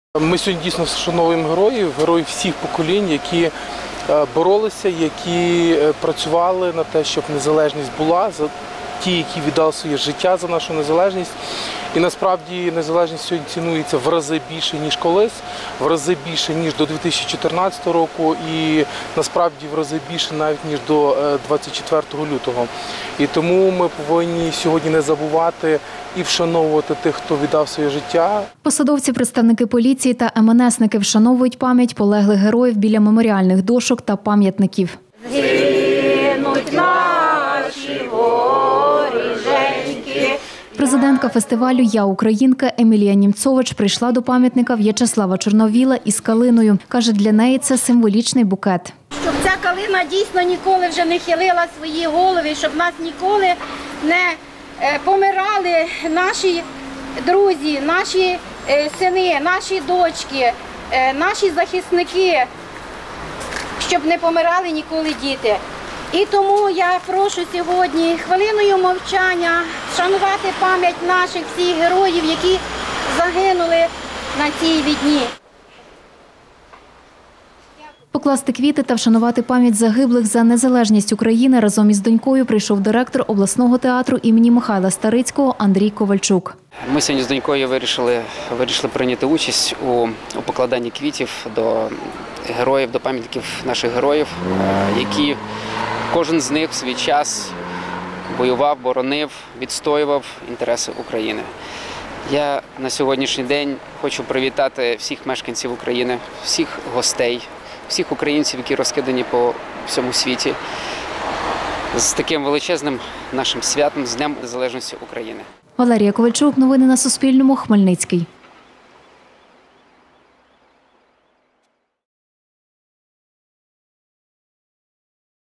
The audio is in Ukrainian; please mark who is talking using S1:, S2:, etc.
S1: Ми сьогодні дійсно вшановуємо героїв всіх поколінь, які боролися, які працювали на те, щоб незалежність була, ті, які віддали своє життя за нашу незалежність. І насправді незалежність сьогодні цінується в рази більше, ніж колись, в рази більше, ніж до 2014 року, і насправді в рази більше навіть, ніж до 24 лютого. І тому ми повинні сьогодні не забувати і вшановувати тих, хто віддав своє життя.
S2: Посадовці, представники поліції та МНСники вшановують пам'ять полеглих героїв біля меморіальних дошок та пам'ятників.
S3: Згинуть наші воріженьки.
S2: Президентка фестивалю «Я українка» Емілія Німцович прийшла до пам'ятника В'ячеслава Чорновіла із калиною. Каже, для неї це символічний букет.
S3: Щоб ця калина дійсно ніколи вже не хилила свої голови, щоб нас ніколи не помирали наші друзі, наші сини, наші дочки, наші захисники, щоб не помирали ніколи діти. І тому я прошу сьогодні хвилиною мовчання вшанувати пам'ять наших всіх героїв, які загинули на цій війні.
S2: Покласти квіти та вшанувати пам'ять загиблих за незалежність України разом із донькою прийшов директор обласного театру імені Михайла Старицького Андрій Ковальчук.
S4: Ми сьогодні з донькою вирішили прийняти участь у покладанні квітів до героїв, до пам'ятників наших героїв, які кожен з них в свій час воював, боронив, відстоював інтереси України. Я на сьогоднішній день хочу привітати всіх мешканців України, всіх гостей, всіх українців, які розкидані по всьому світі, з таким величезним нашим святом, з Днем Незалежності України.
S2: Валерія Ковальчук. Новини на Суспільному. Хмельницький.